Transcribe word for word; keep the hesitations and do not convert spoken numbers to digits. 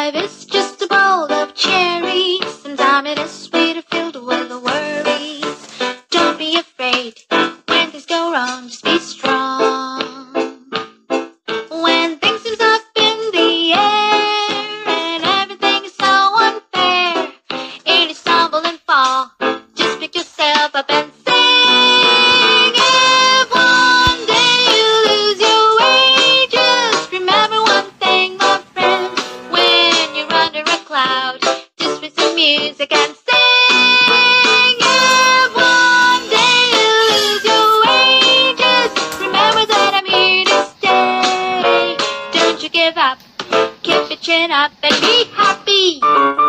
Life is just a bowl of cherries. Sometimes it is sweet or filled with worries. Don't be afraid when things go wrong, just be strong. When things seem up in the air and everything is so unfair, and you stumble and fall, just pick yourself up and sing. If one day you lose your way, just remember one thing, my friend. When you're under a cloud, just put some music and sing. If one day you lose your way, just remember that I'm here to stay. Don't you give up, keep your chin up and be happy.